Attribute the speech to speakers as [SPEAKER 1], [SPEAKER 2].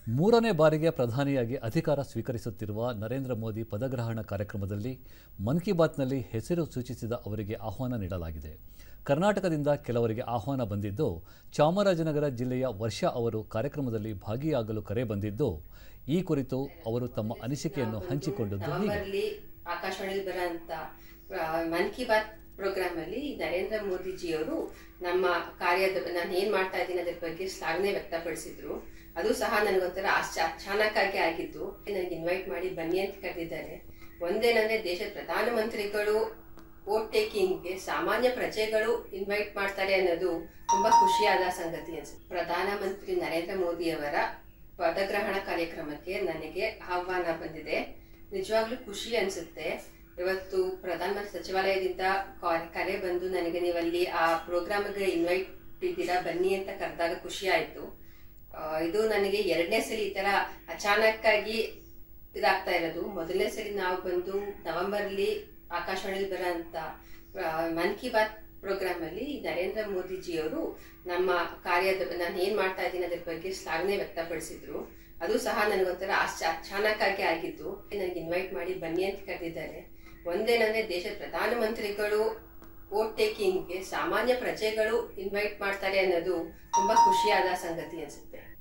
[SPEAKER 1] ಮೂರನೇ ಬಾರಿಗೆ ಪ್ರಧಾನಿಯಾಗಿ ಅಧಿಕಾರ ಸ್ವೀಕರಿಸುತ್ತಿರುವ ನರೇಂದ್ರ ಮೋದಿ ಪದಗ್ರಹಣ ಕಾರ್ಯಕ್ರಮದಲ್ಲಿ ಮನ್ ಕಿ ಬಾತ್ನಲ್ಲಿ ಹೆಸರು ಸೂಚಿಸಿದ ಅವರಿಗೆ ಆಹ್ವಾನ ನೀಡಲಾಗಿದೆ. ಕರ್ನಾಟಕದಿಂದ ಕೆಲವರಿಗೆ ಆಹ್ವಾನ ಬಂದಿದ್ದು, ಚಾಮರಾಜನಗರ ಜಿಲ್ಲೆಯ ವರ್ಷಾ ಅವರು ಕಾರ್ಯಕ್ರಮದಲ್ಲಿ ಭಾಗಿಯಾಗಲು ಕರೆ ಬಂದಿದ್ದು, ಈ ಕುರಿತು ಅವರು ತಮ್ಮ ಅನಿಸಿಕೆಯನ್ನು ಹಂಚಿಕೊಂಡದ್ದು ಹೀಗೆ.
[SPEAKER 2] ಆಕಾಶವಾಣಿಯಲ್ಲಿ ಬರುವಂತ ಮನ್ ಕಿ ಬಾತ್ ಪ್ರೋಗ್ರಾಮ್ ಅಲ್ಲಿ ನರೇಂದ್ರ ಮೋದಿಜಿಯವರು ನಮ್ಮ ಕಾರ್ಯದ ನಾನು ಏನ್ ಮಾಡ್ತಾ ಇದ್ದೀನಿ ಅದ್ರ ಬಗ್ಗೆ ಶ್ಲಾಘನೆ ವ್ಯಕ್ತಪಡಿಸಿದ್ರು. ಅದು ಸಹ ನನಗೊಂಥರ ಅಚಾನಕ್ಕಾಗಿ ಆಗಿದ್ದು. ನನಗೆ ಇನ್ವೈಟ್ ಮಾಡಿ ಬನ್ನಿ ಅಂತ ಕರೆದಿದ್ದಾರೆ. ಒಂದೇನಂದ್ರೆ ದೇಶದ ಪ್ರಧಾನಮಂತ್ರಿಗಳು ವೋಟ್ ಟೇಕಿಂಗ್ಗೆ ಸಾಮಾನ್ಯ ಪ್ರಜೆಗಳು ಇನ್ವೈಟ್ ಮಾಡ್ತಾರೆ ಅನ್ನೋದು ತುಂಬಾ ಖುಷಿಯಾದ ಸಂಗತಿ ಅನ್ಸುತ್ತೆ. ಪ್ರಧಾನಮಂತ್ರಿ ನರೇಂದ್ರ ಮೋದಿ ಅವರ ಪದಗ್ರಹಣ ಕಾರ್ಯಕ್ರಮಕ್ಕೆ ನನಗೆ ಆಹ್ವಾನ ಬಂದಿದೆ. ನಿಜವಾಗ್ಲೂ ಖುಷಿ ಅನ್ಸುತ್ತೆ. ಇವತ್ತು ಪ್ರಧಾನಮಂತ್ರಿ ಸಚಿವಾಲಯದಿಂದ ಕರೆ ಬಂದು ನನಗೆ ನೀವಲ್ಲಿ ಆ ಪ್ರೋಗ್ರಾಮ್ಗೆ ಇನ್ವೈಟ್ ಇದ್ದೀರಾ ಬನ್ನಿ ಅಂತ ಕರೆದಾಗ ಖುಷಿ ಆಯ್ತು. ಇದು ನನಗೆ ಎರಡನೇ ಸಲ ಈ ತರ ಅಚಾನಕ್ಕಾಗಿ ಇದಾಗ್ತಾ ಇರೋದು. ಮೊದಲನೇ ಸಲ ನಾವು ಬಂದು ನವೆಂಬರ್ಲಿ ಆಕಾಶವಾಣಿಯಲ್ಲಿ ಬರೋಂತ ಮನ್ ಕಿ ಬಾತ್ ಪ್ರೋಗ್ರಾಮ್ ಅಲ್ಲಿ ನರೇಂದ್ರ ಮೋದಿಜಿಯವರು ನಮ್ಮ ಕಾರ್ಯದ ನಾನು ಏನ್ ಮಾಡ್ತಾ ಇದ್ದೀನಿ ಅದ್ರ ಬಗ್ಗೆ ಶ್ಲಾಘನೆ ವ್ಯಕ್ತಪಡಿಸಿದ್ರು. ಅದು ಸಹ ನನಗೊಂಥರ ಅಚಾನಕ್ಕಾಗಿ ಆಗಿದ್ದು. ನನಗೆ ಇನ್ವೈಟ್ ಮಾಡಿ ಬನ್ನಿ ಅಂತ ಕರೆದಿದ್ದಾರೆ. ಒಂದೇನಂದ್ರೆ ದೇಶದ ಪ್ರಧಾನಮಂತ್ರಿಗಳು ವೋಟ್ ಟೇಕಿಂಗ್ಗೆ ಸಾಮಾನ್ಯ ಪ್ರಜೆಗಳು ಇನ್ವೈಟ್ ಮಾಡ್ತಾರೆ ಅನ್ನೋದು ತುಂಬಾ ಖುಷಿಯಾದ ಸಂಗತಿ ಅನ್ಸುತ್ತೆ.